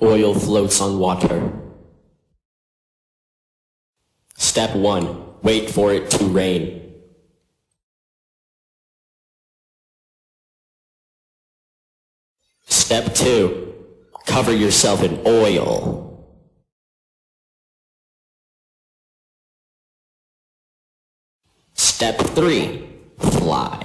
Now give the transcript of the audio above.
Oil floats on water. Step 1. Wait for it to rain. Step 2. Cover yourself in oil. Step 3. Fly.